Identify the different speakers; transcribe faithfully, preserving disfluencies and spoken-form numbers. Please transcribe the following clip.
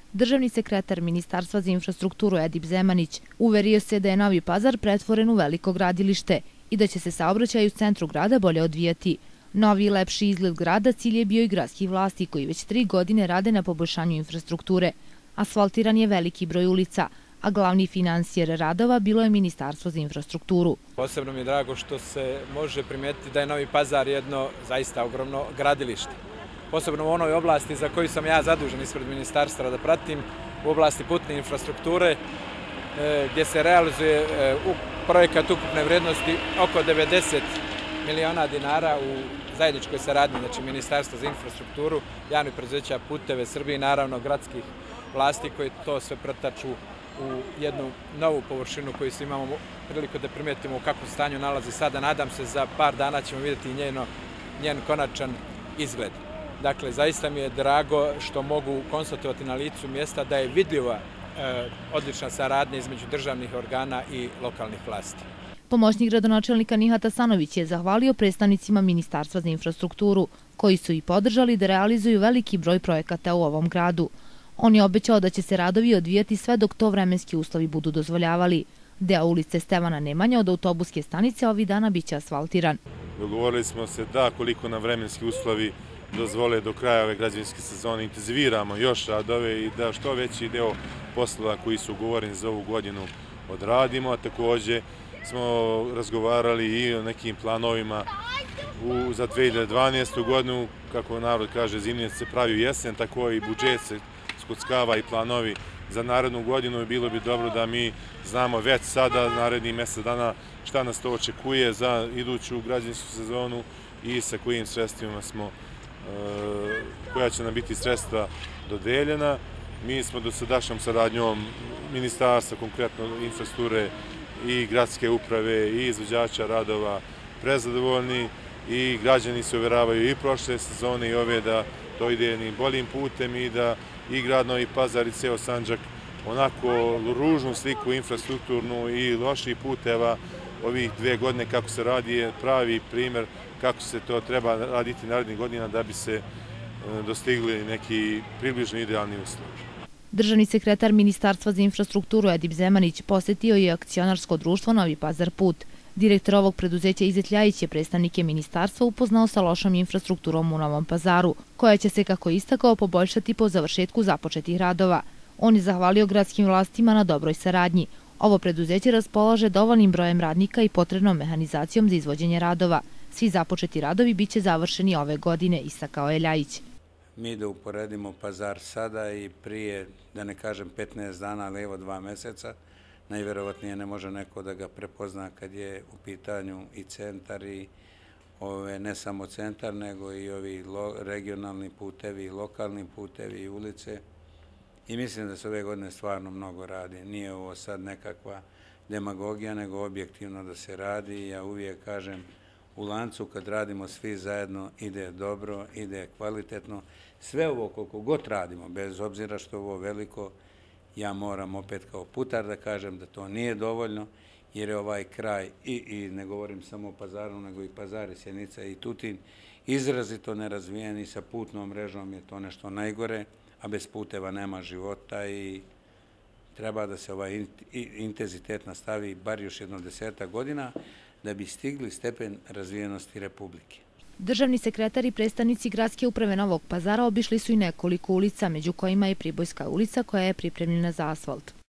Speaker 1: Državni sekretar Ministarstva za infrastrukturu Edip Zemanić uverio se da je Novi Pazar pretvoren u veliko gradilište i da će se saobraćaj u centru grada bolje odvijati. Novi i lepši izgled grada cilj je bio i gradskih vlasti koji već tri godine rade na poboljšanju infrastrukture. Asfaltiran je veliki broj ulica, a glavni finansijer radova bilo je Ministarstvo za infrastrukturu.
Speaker 2: Posebno mi je drago što se može primijetiti da je Novi Pazar jedno zaista ogromno gradilište. Posebno u onoj oblasti za koju sam ja zadužen ispred ministarstva da pratim, u oblasti putne infrastrukture, gdje se realizuje projekat ukupne vrijednosti oko devedeset miliona dinara u zajedničkoj saradnji, znači Ministarstva za infrastrukturu, javnih preduzeća Puteve Srbije i naravno gradskih vlasti koji to sve pretaču u jednu novu površinu koju se imamo priliku da primijetimo u kakvom stanju nalazi sada. Nadam se za par dana ćemo vidjeti njeno, njen konačan izgled. Dakle, zaista mi je drago što mogu konstatovati na licu mjesta da je vidljiva e, odlična saradnja između državnih organa i lokalnih vlasti.
Speaker 1: Pomoćnik gradonačelnika Nihat Sanović je zahvalio predstavnicima Ministarstva za infrastrukturu, koji su i podržali da realizuju veliki broj projekata u ovom gradu. On je obećao da će se radovi odvijati sve dok to vremenski uslovi budu dozvoljavali. Deo ulice Stevana Nemanje od autobuske stanice ovih dana biće asfaltiran.
Speaker 3: Dogovorili smo se da koliko nam vremenski uslovi dozvole do kraja ove građevinske sezone intenziviramo još radove i da što veći deo poslova koji su ugovoreni za ovu godinu odradimo, a također smo razgovarali i o nekim planovima u, za dve hiljade dvanaestu. godinu, kako narod kaže, zimnje se pravi u jesen, tako i budžet se skockava i planovi za narednu godinu i bilo bi dobro da mi znamo već sada, narednih mjesec dana, šta nas to očekuje za iduću građevinsku sezonu i sa kojim sredstvima smo, koja će nam biti sredstva dodeljena. Mi smo do sadašnjom saradnjom ministarstva, konkretno infrastrukture i gradske uprave i izvođača radova prezadovoljni i građani se uvjeravaju i prošle sezone i ove da to ide ni boljim putem i da i grad Novi Pazar i ceo Sandžak onako ružnu sliku infrastrukturnu i loših puteva ovih dve godine kako se radi je pravi primjer kako se to treba raditi narednih godina da bi se dostigli neki približno idealni uslovi.
Speaker 1: Državni sekretar Ministarstva za infrastrukturu Edip Zemanić posjetio je akcionarsko društvo Novi Pazar Put. Direktor ovog preduzeća Izet Ljajić je predstavnike ministarstva upoznao sa lošom infrastrukturom u Novom Pazaru, koja će se, kako istakao, poboljšati po završetku započetih radova. On je zahvalio gradskim vlastima na dobroj saradnji. Ovo preduzeće raspolaže dovoljnim brojem radnika i potrebnom mehanizacijom za izvođenje radova. Svi započeti radovi biće završeni ove godine, istakao je Ljajić.
Speaker 4: Mi da uporedimo Pazar sada i prije, da ne kažem petnaest dana, ali evo dva meseca, najvjerovatnije ne može neko da ga prepozna kad je u pitanju i centar i ove, ne samo centar, nego i ovi regionalni putevi, lokalni putevi i ulice. I mislim da se ove godine stvarno mnogo radi. Nije ovo sad nekakva demagogija, nego objektivno da se radi. Ja uvijek kažem, u lancu kad radimo svi zajedno ide dobro, ide kvalitetno. Sve ovo koliko god radimo, bez obzira što je ovo veliko, ja moram opet kao putar da kažem da to nije dovoljno, jer je ovaj kraj, i, i ne govorim samo o Pazaru, nego i Pazar, Sjenica i Tutin, izrazito nerazvijen i sa putnom mrežom je to nešto najgore, a bez puteva nema života i treba da se ovaj intenzitet nastavi bar još jedno desetak godina da bi stigli stepen razvijenosti Republike.
Speaker 1: Državni sekretar i predstavnici gradske uprave Novog Pazara obišli su i nekoliko ulica, među kojima je Pribojska ulica koja je pripremljena za asfalt.